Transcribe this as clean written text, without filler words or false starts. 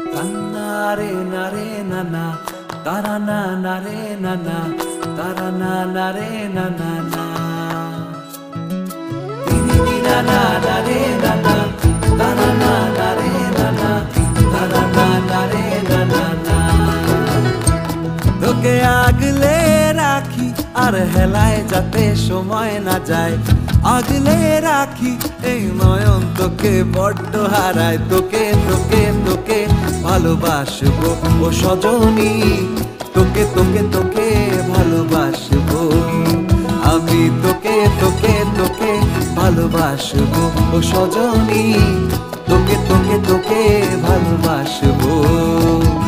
Tanare nare nana, tarana nare nana, tarana nare nana na. Dini dina na nare nana, tarana nare nana, tarana nare nana na. তোকে আগলে রাখি আর হেলায় যাতে সময় না যায়, আগলে রাখি এই নয়ন তোকে বড্ড হারায়। তোকে তোকে তোকে ভালোবাসবো ও সজনী, তোকে তোকে তোকে ভালোবাসবো আমি। তোকে তোকে তোকে ভালোবাসবো ও সজনী, তোকে তোকে তোকে ভালোবাসবো।